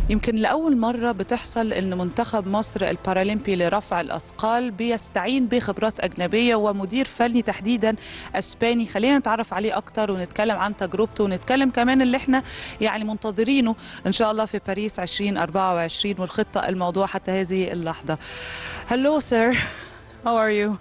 يمكن لأول مرة بتحصل أن منتخب مصر البارالمبي لرفع الأثقال بيستعين بخبرات أجنبية ومدير فني تحديدا أسباني. خلينا نتعرف عليه أكتر ونتكلم عن تجربته ونتكلم كمان اللي احنا يعني منتظرينه إن شاء الله في باريس 2024 والخطة الموضوع حتى هذه اللحظة. Hello sir, how are you?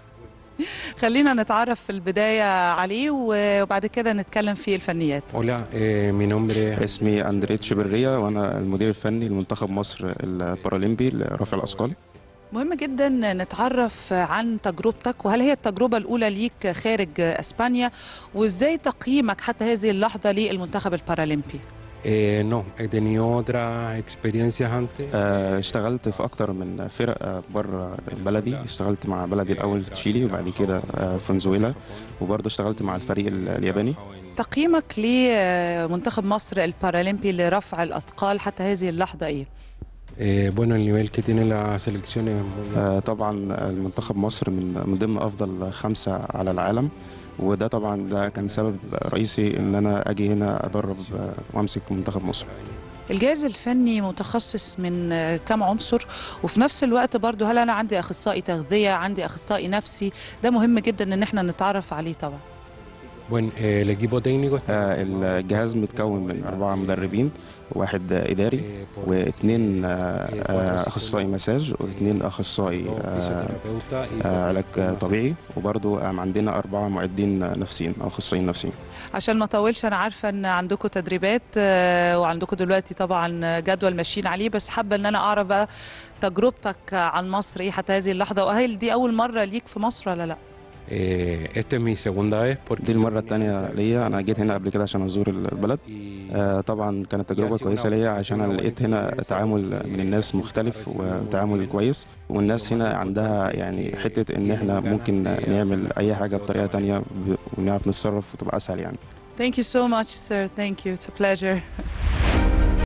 خلينا نتعرف في البداية عليه وبعد كده نتكلم في الفنيات. Hola, mi nombre اسمي أندريت شبرية وأنا المدير الفني لمنتخب مصر البارالمبي لرفع الأثقال. مهم جدا نتعرف عن تجربتك، وهل هي التجربة الأولى ليك خارج أسبانيا، وإزاي تقييمك حتى هذه اللحظة للمنتخب البارالمبي؟ no, he tenido otras experiencias antes. اشتغلت في أكتر من فرق بره بلدي. اشتغلت مع بلدي الأول تشيلي وبعد كده فنزويلا، وبرضه اشتغلت مع الفريق الياباني. تقييمك لمنتخب مصر البارالمبي لرفع الأثقال حتى هذه اللحظة إيه؟ Bueno, el nivel que tiene la selección es muy طبعا المنتخب مصر من ضمن أفضل 5 على العالم، وده طبعا ده كان سبب رئيسي إن أنا أجي هنا أدرب وأمسك منتخب مصر. الجهاز الفني متخصص من كم عنصر، وفي نفس الوقت برضو هل أنا عندي أخصائي تغذية، عندي أخصائي نفسي؟ ده مهم جدا إن احنا نتعرف عليه طبعا. buen. El equipo técnico الجهاز متكون من 4 مدربين، واحد إداري واثنين أخصائي مساج واثنين أخصائي fisioterapeuta y علاج طبيعي، وبرضو عندنا 4 معدين نفسيين أو أخصائيين نفسيين. عشان ما اطولش، انا عارفه ان عندكم تدريبات وعندكم دلوقتي طبعا جدول ماشيين عليه، بس حابه ان انا اعرف بقى تجربتك عن مصر ايه حتى هذه اللحظه، وهل دي اول مره ليك في مصر ولا لا؟ esta es mi segunda vez دي المرة الثانية ليا. أنا جيت هنا قبل كده عشان أزور البلد. طبعا كانت تجربة كويسة ليا عشان أنا لقيت هنا تعامل من الناس مختلف وتعامل كويس، والناس هنا عندها يعني حتة إن إحنا ممكن نعمل أي حاجة بطريقة تانية ونعرف نتصرف وتبقى أسهل يعني. Thank you so much sir, thank you, it's a pleasure.